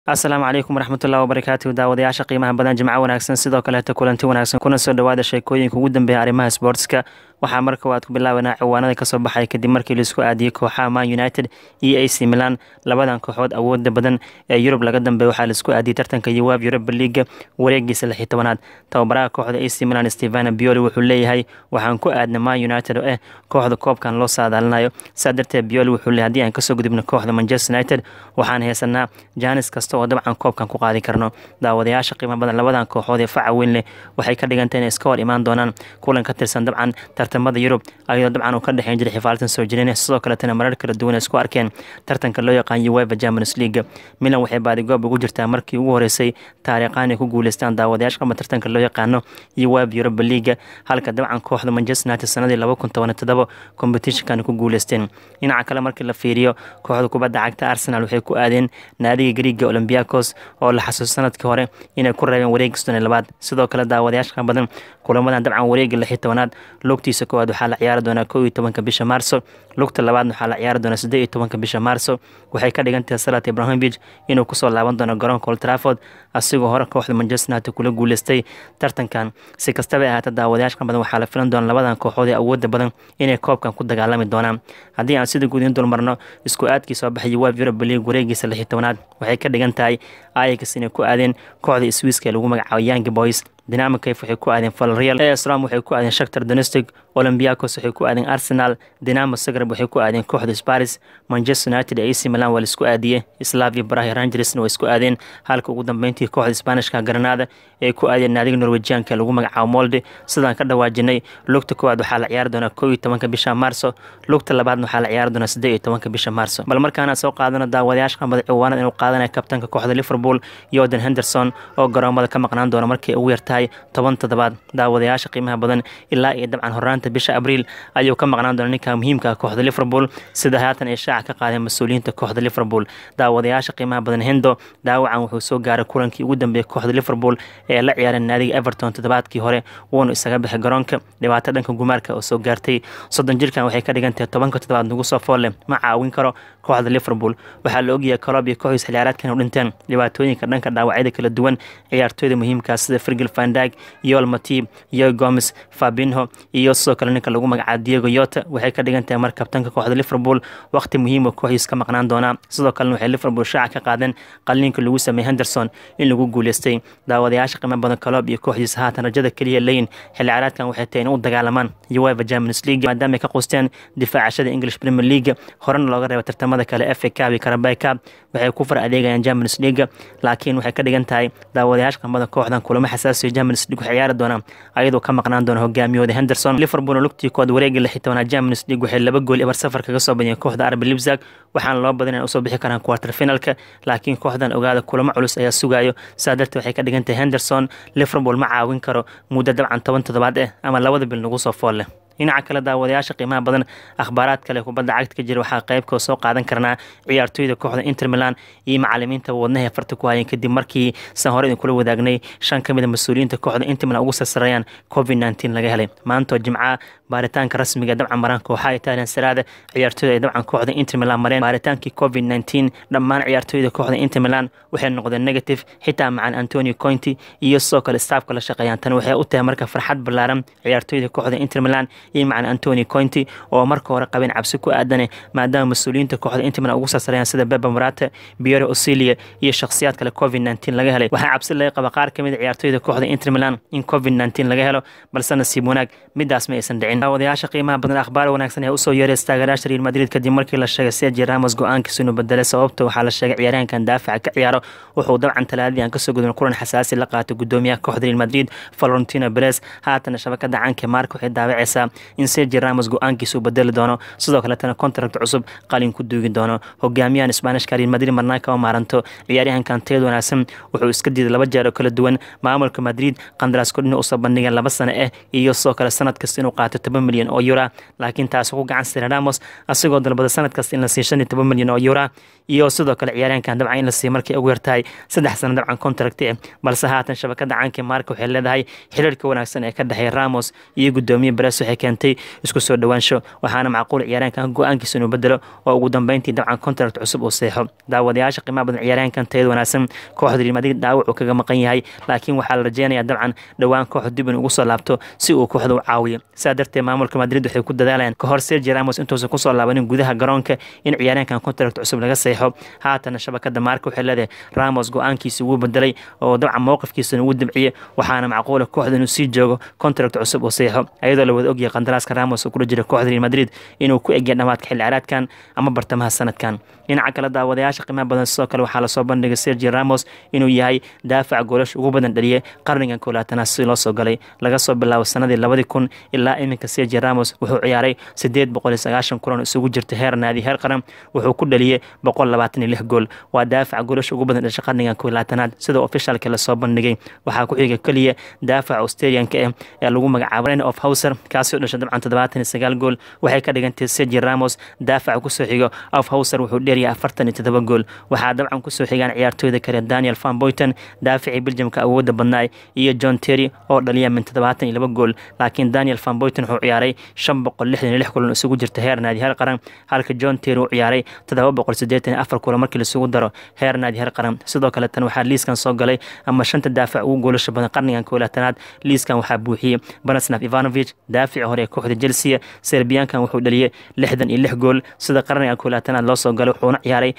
asalaamu calaykum waraxmatullahi wabarakaatu daawadayaasha qiimaha badan jimco wanaagsan sidoo kaleeta kulanti wanaagsan kuna soo dhawaada sheekooyinka ugu dambeeya arrimaha sportska waxaa marka waad ku bilaabanaa ciwaanada kasoo baxay kadib markii laisku aadiyey kooxaha Man United iyo AC Milan labadan kooxood awooda badan ee Yurub laga dambeeyo waxaa laisku aadiyey tartanka UEFA Europa League wareegiisa 16aad tababaraha kooxda AC Milan Stefano Pioli wuxuu leeyahay waxaan ku aadnay Man United oo kooxda koobkan loo saadaalinayo sadarteed Pioli wuxuu leeyahay haddii aan kasoo gudubno kooxda Manchester United waxaan haysanaa jaanis kasta oo dabcan koobkan ku qaadi karno daawadayaasha qiimaha badan labadan kooxood ee faca weyn leh waxay ka dhigantahay inay iska hor imaan doonaan kulan ka tirsan dabcan tartamada Yurub ayadoo dabcan uu ka dhaxeyn jiray xifaaltan soo jireen sidoo kale tan marar kala duwan isku arkeen tartanka loo yaqaan UEFA Champions League Milan waxay baadi goob ugu jirtaa markii ugu horeysay taariikhan ay ku guuleystaan daawadayaasha qaba tartanka loo yaqaano UEFA Europa League halka dabcan kooxda Manchester United sanadii 2017 competition-kan ku guuleysteen dhinaca kale markii la fiiriyo kooxda kubadda cagta Arsenal waxay ku aadeen naadiga Greek Olympiacos oo la xasuusto sanadkii hore inay ku reebeen wareegista labaad sidoo kale daawadayaasha badan kulamadan dabcan wareegga 16aad lugtiisa koowaad waxaa la ciyaari doonaa 11 bisha Maarso lugta labaadna waxaa la ciyaari doonaa 18 bisha Maarso waxay ka dhigan tahay Salat Ibrahimovic inuu ku soo laaban doono garoonka Old Trafford asigoo hore kooxda Manchester United kula guuleystay tartankan si kastaba ahaatee daawadayaasha badan waxaa la filan doonaa labadan kooxood ee awoodda badan inay koobkan ku dagaalami doonaan haddii aan sida guud in dulmarno isku aadkii soo baxay UEFA Europa League wareegiisa 16aad waxay ka dhigan tahay Ajax inay ku aadeen kooxda Swiss ee lagu magacaabo Young Boys Dynamo Kiev waxay ku aadeen Villarreal AS Roma waxay ku aadeen Shakhtar Donetsk Olympiacos waxay ku aadeen Arsenal Dinamo Zagreb waxay ku aadeen kooxda Spurs Manchester United iyo AC Milan waa isku aadiyay Slavia Praha Rangers waa isku aadeen halka ugu dambeyntii kooxda Isbaanishka Granada ay ku aadeen naadiga Norwegian-ka lagu magacaabo Molde sidaan ka dhawaajinay lugta koowaad waxaa la ciyaari doonaa 11 bisha Maarso lugta labaadna waxaa la ciyaari doonaa 18 bisha Maarso bal markaana soo qaadana daawadayaasha qamada ciwaanada inuu qaadanay kabtanka kooxda Liverpool Henderson oo garoomada ka maqnaan doona markii ugu yartahay 10 toddobaad daawadayaasha qiimaha badan ilaa iyo dabcan horaanta bisha Abriil ayuu ka maqnaan doona ninka muhiimka ah kooxda Liverpool sida haatan ay shaaca ka qaadeen mas'uuliyiinta kooxda Liverpool daawadayaasha qiimaha badan Hendo dhaawacan wuxuu soo gaaray kulankii ugu dambeeyay kooxda Liverpool ee la ciyaareen naadiga Everton toddobaadkii hore wuuna isaga bixi garoonka dhibaato dhanka gumaarka oo soo gaartay 30 jirkan waxay ka dhigan tahay 10 toddobaad nagu soo foole ma caawin karo kooxda Liverpool waxaa la ogyahay Klopp iyo kooxdiisa xilciyaareedkan u dhinteen dhibaatooyinka dhanka dhaawacyada kala duwan ciyaartooyda muhiimka sida Virgil van Dijk Joel Matip iyo Gomez Fabinho iyo soo kale ninka lagu magacaabo Diego Jota waxay ka dhigan tahay mar kabtanka kooxda Liverpool waqti muhiim ah kooxdiisa ka maqnaan doona sidoo kale waxay Liverpool shaaca ka qaadeen qalliinka lagu sameeyay Henderson in lagu guuleystay daawadayaasha qiimo badan Klopp iyo kooxdiisa haatan rajada kaliya leeyin xilciyaareedkan waxay tahay in u dagaalamaan UEFA Champions League maadaama ay ka qosteen difaacashada English Premier League horena looga reebay tartamada kale FA Cup iyo Carabao Cup waxay ku far adeegayaan Champions League laakiin waxay ka dhigan tahay daawadayaasha qamada kooxdan kulamo xasaasi ah Champions League ciyaari doona ayadoo ka maqnaan doona hogaamiyooda Henderson Liverpool lugtii kood wareegga 16aad Champions League waxay 2 gool eber safar kaga soo badiyeen kooxda RB Leipzig waxaan loo badan inay u soo bixi karaan quarter finalka laakiin kooxdan ogaada kulamo culus ayaa sugayo sadarta waxay ka dhigan tahay Henderson Liverpool ma caawin karo muddo dabcan 10 toddobaad ama 2 bil nagu soo fool leh dhinaca kale daawadayaasha qiimaha badan akhbaaraad kale kubadda cagta ka jira waxaa qayb ka soo qaadan karnaa ciyaartooyda kooxda Inter Milan iyo macallimiinta wadnaha farta ku hayeen kadib markii san hore kula wadaagnay 5 kamid ah mas'uuliyiinta kooxda Inter Milan ugu sasareeyaan COVID-19 laga helay maanta Jimcaha baaritaanka rasmiga dabcan maran kooxaha Italian Serie ciyaartooyda dabcan kooxda Inter Milan mareen baaritaankii COVID-19 dhammaan ciyaartooyda kooxda Inter Milan waxay noqdeen negative xitaa macaan Antonio Conte iyo soo kale staafka la shaqeeyaan tan waxay u tahay marka farxad ballaaran ciyaartooyda kooxda Inter Milan iyo macaan Antonio Conte oo marka hore qabeen cabsi ku aadan maadaama mas'uuliyiinta kooxda Inter Milan ugu sasareeyaan sida Pepe Morata Piero Osilia iyo shakhsiyaad kale COVID-19 laga helay waxa cabsi laga qaba qaar kamid ciyaartooyda kooxda Inter Milan in COVID-19 laga helo balse nasiib wanaag midaas ma aysan dhicin daawadayaasha qiimaha badan akhbaar wanaagsan ee u soo yeeray taageerayaasha Real Madrid kadib markii la sheegay Sergio Ramos go'aankiisa inuu bedelay sababta waxaa la sheegay ciyaaraankan daafaca ka ciyaaro wuxuu dabcan talaadii aan ka soo gudbin kulan xasaasi la qaatay gudoomiyaha kooxda Real Madrid Florentino Perez haatan shabakada caanka Marca waxay daawacaysaa in Sergio Ramos go'aankiisa uu bedeli doono sidoo kale tan contract cusub qalin ku duugi doono hogaamiyaha Isbaanishka Real Madrid marnaa ka maaranto ciyaaryahankan teed wanaagsan wuxuu iska diiday 2 jeer oo kala duwan maamulka Madrid qandaraas kordhin u soo bandhigay 2 sano iyo soo kale sanad kasta inuu qaato 10 milyan oo euro laakiin taas ugu gacan saaray Ramos asagoo dalbada sanad kasta in la siiyo 15 milyan oo euro iyo sidoo kale ciyaaryahankan dabcan in la siiyo markii ugu yartahay 3 sano dabcan contract balse haatan shabakada caanka Marca waxay leedahay xiriirka wanaagsan ee ka dhaxay Ramos iyo gudoomiye Perez waxay keentay isku soo dhawaansho waxaana macquul ciyaaraankan go'aankiisa inuu bedelo oo ugu dambeyntii dabcan contract cusub uu seexo daawadayaasha qiimaha badan ciyaaraankan tayada wanaagsan kooxda Real Madrid dhaawac uu kaga maqan yahay laakiin waxaa la rajeynayaa dabcan dhawaan kooxda dib inuu ugu soo laabto si uu kooxda u caawiyo sidaa darteed maamulka Madrid waxay ku dadaalayaan ka hor Sergio Ramos intuusan ku soo laabanin gudaha garoonka in ciyaaraankan contract cusub laga seexo haatan shabakada Marca waxay leedahay Ramos go'aankiisa wuu bedelay oo dabcan mowqifkiisa uu dibciyay waxaana macquul kooxda inuu sii joogo contract cusub oo seexo ayadoo la wada ogyahay qandaraaska Ramos oo ku jira kooxda Real Madrid inuu ku egyahay dhamaadka xilli ciyaareedkan ama bartamaha sanadkan dhinaca kale daawadayaasha qiimaha badan sidoo kale waxaa la soo bandhigay Sergio Ramos inuu yahay daafac goolasho ugu badan dhaliyay qarnigan 20aad si loo soo galay laga soo bilaabo sanadii 2000 ilaa iminka Sergio Ramos wuxuu ciyaaray 890 kulan isugu jirta heer naadi heer qaran wuxuu ku dhaliyay 126 gool waa daafac goolasho ugu badan dhashay qarnigan 20aad sida officialka la soo bandhigay waxaa ku xiga kaliya daafac Australian-ka ee lagu magacaabo of Hauser kaasoo dhashay dabcan 79 gool waxay ka dhigantay Sergio Ramos daafac ku soo xigo of Hauser wuxuu dheeriyay 47 gool waxaa dabcan ku soo xigaan ciyaartooyda kale Daniel Van Buyten daaficii Belgiumka awoodda badnaa iyo John Terry oo dhaliya min 72 gool laakiin Daniel Van Buyten wuxuu ciyaaray 566 kulan isugu jirta heer naadi heer qaran halka John Terry uu ciyaaray 784 kulan markii la isugu daro heer naadi heer qaran sidoo kale tan waxaa liiskan soo galay ama shanta daafac ugu goolasho badan qarnigan 20aad liiskan waxaa buuxiyay Branislav Ivanovic daafici hore kooxda Chelsea Serbiankan wuxuu dhaliyay 66 gool sida qarnigan 20aad loo soo galay wuxuuna ciyaaray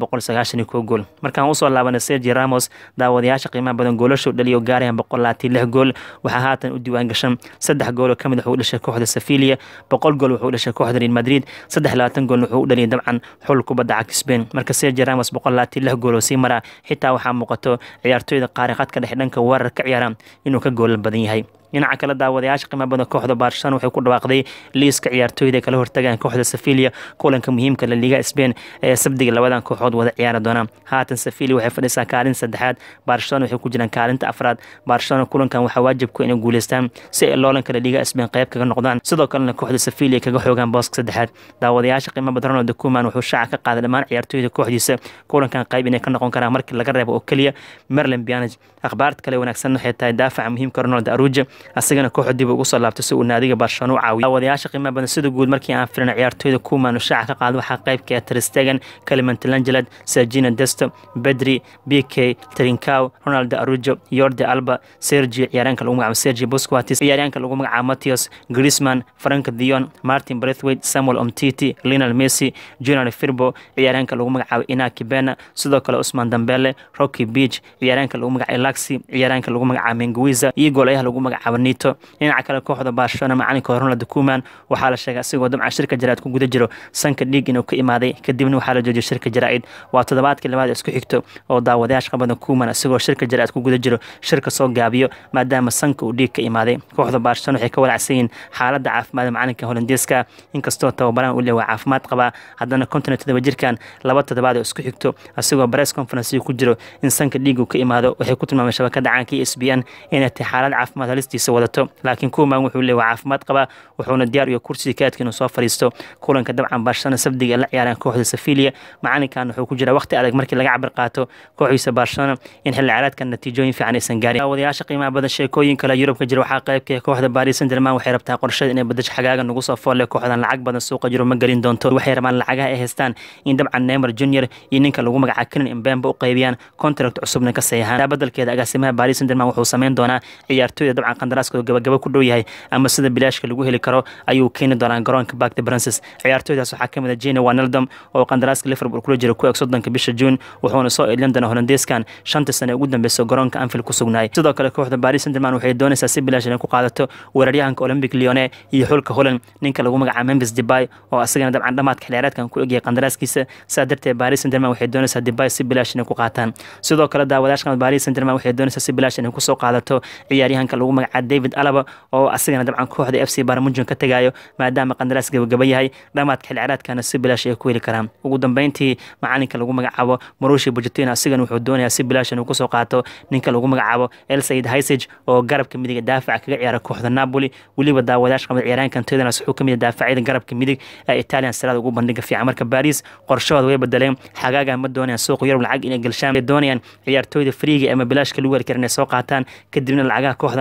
691 gool markaan u soo laabanay Sergio Ramos daawadayaasha qiimaha badan goolasho dhaliyo gaarayaan 126 gool waxaa haatan u diiwaan gashan 3 gool oo kamid wuxuu dhashay kooxda Sevilla 100 gool wuxuu dhashay kooxda Real Madrid 23 gool wuxuu dhaliyay dabcan xul kubadda cagta Spain marka Sergio Ramos 126 gool oo sii mara xitaa waxaa muuqato ciyaartooyda qaariqadka dhex dhanka weerar ka ciyaara inuu ka gool badan yahay dhinaca kale daawadayaasha qiimaha badan kooxda Barcelona waxay ku dhawaaqday liiska ciyaartooyda kala hortagaan kooxda Sevilla kulanka muhiimka la Liga Spain ee sabtiga labadan kooxood wada ciyaari doona haatan Sevilla waxay fadhisaa kaalin saddexaad Barcelona waxay ku jiraan kaalinta afraad Barcelona kulankan waxa waajib ku inay guuleystaan si ay loolanka la Liga Spain qayb kaga noqdaan sidoo kalena kooxda Sevilla kaga xoogaan booska saddexaad daawadayaasha qiimaha badan Ronald Koeman wuxuu shaaca ka qaaday dhammaan ciyaartooyda kooxdiisa kulankan qayb inay ka noqon karaan markii laga reebo oo kaliya Miralem Pjanic akhbaarta kale wanaagsan waxay tahay daafaca muhiimka Ronald Araujo asagana kooxda dib ugu soo laabtay si uu naadiga Barcelona u caawiyo daawadayaasha qiimaha badan sida guud markii aan fiirino ciyaartooyda Koeman oo shaaca ka qaaday waxaa qayb ka ah Ter Stegen Clement Lenglet Sergio Dest Pedri BK Trincao Ronald Araujo Jordi Alba Sergio ciyaaraanka lagu magacaabo Sergio Busquets ciyaaraanka lagu magacaabo Matheus Griezmann Frank de Jong Martin Braithwaite Samuel Umtiti Lionel Messi Junior Firpo ciyaaraanka lagu magacaabo Inaki Bena sidoo kale Ousmane Dembele Rocky Beach ciyaaraanka lagu magacaabo Laxi ciyaaraanka lagu magacaabo Menguiza iyo goolayaha lagu magacaabo Nito dhinaca kale kooxda Barcelona macalinka Ronald Koeman waxaa la sheegay asigoo dabcan shirka jaraa'id ku guda jiro sanka dhiig inuu ka imaaday kadibna waxaa la joojiyay shirka jaraa'id waa toddobaadkii labaad isku xigto oo daawadayaasha qabadan Koeman asigoo shirka jaraa'id ku guda jiro shirka soo gaabiyo maadaama sanka uu dhiig ka imaaday kooxda Barcelona waxay ka walacsan yihiin xaaladda caafimaad macalinka Holandeeska inkastoo tababaran uu leeyahay caafimaad qaba haddana kontinentada jirkan laba toddobaad oo isku xigto asigoo press conference ku jiro in sanka dhiig uu ka imaado waxay ku tilmaameen shabakada caanka ESPN inay tahay xaalad caafimaad halistiisa wadato laakiin Koeman wuxuu leeyahay caafimaad qaba wuxuuna diyaar iyo kursiga kaadka inuu soo fariisto kulanka dabcan Barcelona sabdiga la ciyaaraan kooxda Sevilla macalinkan wuxuu ku jira waqti adag markii laga cabir qaato kooxdiisa Barcelona in xilli ciyaareedkan natiijooyin fiican aysan gaarin daawadayaasha qiimaha badan sheekooyin kale Yurub ka jira waxaa qayb ka ah kooxda Paris Saint-Germain waxay rabtaa qorshada inay bedesho xagaaga nagu soo fool kooxdan lacag badan suuqa jiro ma galin doonto waxay rabaan lacagaha ay haystaan in dabcan Neymar Junior iyo ninka lagu magacaabo Kylian Mbappe u qaybiyaan contract cusubna ka saxiixaan badalkeeda agaasimaha Paris Saint-Germain wuxuu sameyn doonaa ciyaartooyda dabcan qandaraaskooda gabagaba ku dhow yahay ama sida bilaashka lagu heli karo ayuu keeni doonaa garoonka Parc des Princes ciyaartooydaas waxaa kamid ah Gini Wijnaldum oo qandaraaska Liverpool kula jira ku eg 30 bisha June wuxuuna soo eedlin doonaa Holandeeskan 5 sano ugu dambeysay garoonka Anfield ku sugnaay sidoo kale kooxda Paris Saint-Germain waxay doonaysaa si bilaash inay ku qaadato weeraryahanka Olympique Lyon iyo xulka Holland ninka lagu magacaabo Memphis Depay oo asagana dabcan dhamaadka xilciyaareedkan ku egyahay qandaraaskiisa sadartee Paris Saint-Germain waxay doonaysaa Depay si bilaash inay ku qaataan sidoo kale daawadayaasha Paris Saint-Germain waxay doonaysaa si bilaash inay ku soo qaadato ciyaaryahanka lagu magacaabo David Alaba oo asagana dabcan kooxda FC Bayern Munich ka tagayo maadaama qandaraas gabagaba yahay dhamaadka xilciyaareedkan si bilaash ay ku heli karaan ugu dambeyntii macalinka lagu magacaabo Mauricio Pochettino asagana wuxuu doonayaa si bilaash inuu ku soo qaato ninka lagu magacaabo El Said Haysaj oo garabka midig daafaca kaga ciyaara kooxda Napoli waliba daawadayaasha qabad ciyaaraankan Tottenham wuxuu kamid daafacyada garabka midig ee Italian Serie ugu bandhiga fiican marka Paris qorshahooda way bedeleen xagaaga ma doonayaan suuq Yurub lacag inay galshaan doonayaan ciyaartooyda freega ama bilaashka lagu heli karin inay soo qaataan kadibna lacagaha kooxdan ay haystaan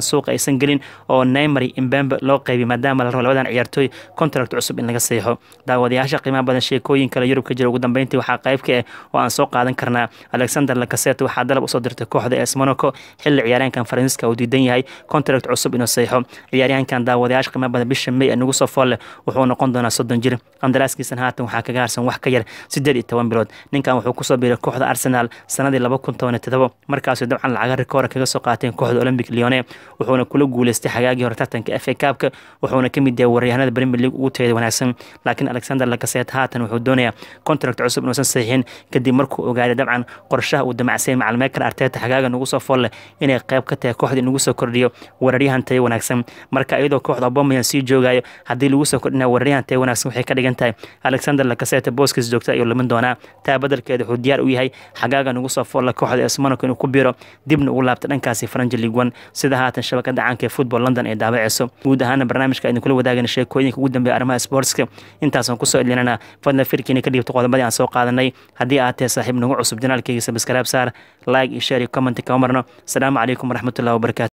suuqa aysan gelin oo Neymar iyo Mbappe loo qaybiyay maadaama la rabo labadan ciyaartooy contract cusub in laga saxiixo daawadayaasha qiimaha badan sheekooyin kale Yurub ka jira ugu dambeyntii waxaa qayb ka ah oo aan soo qaadan karnaa Alexander Lacazette waxaa dalab u soo dirtay kooxda AS Monaco xilli ciyaaryahankan Faransiiska uu diidan yahay contract cusub inuu saxiixo ciyaaryahankan daawadayaasha qiimaha badan bisha May nagu soo fool wuxuu noqon doonaa 30 jir qandaraaskiisa haatan waxaa kaga harsan wax ka yar 18 bilood ninkan wuxuu ku soo biiray kooxda Arsenal sanadii 2017 markaas dabcan lacag rikoor kaga soo qaateen kooxda Olympic Lyon wuxuuna kula guuleystay xagaagii hore tartanka FA Cup wuxuuna kamid yahay waryahanada Premier League ugu tayada wanaagsan laakiin Alexander Lacazette haatan wuxuu doonayaa contract cusub inuu saxiixin kadib markuu ogaaday dabcan qorshaha uu damacsay macalmeedka Arteta xagaaga nagu soo fool inay qayb ka tahay kooxda nagu soo kordhiyo wararyahan tayo wanaagsan marka iyadoo kooxda Aubameyang sii joogayo hadii lagu soo kordhina wararyahan tayo wanaagsan waxay ka dhigan tahay Alexander Lacazette booskiis joogta ayuu lamin doonaa taa badalkeeda wuxuu diyaar u yahay xagaaga nagu soo fool kooxda AS Monaco inuu ku biiro dibna ugu laabto dhankaasi French League 1 sida haatan shabakada caanka ee Football London ee daabacayso guud ahaan barnaamijka aynu kula wadaagana sheekooyinka ugu dambeeya arrimaha sportska intaas aan ku soo ilinana fadlan firkiina ka dhigto qodobadii aan soo qaadanay haddii aad tahay saaxiib nagu cusub janaalkayga subscribe saar like iyo share iyo comment ka marno assalaamu calaykum waraxmatullaahi wabarakaatuh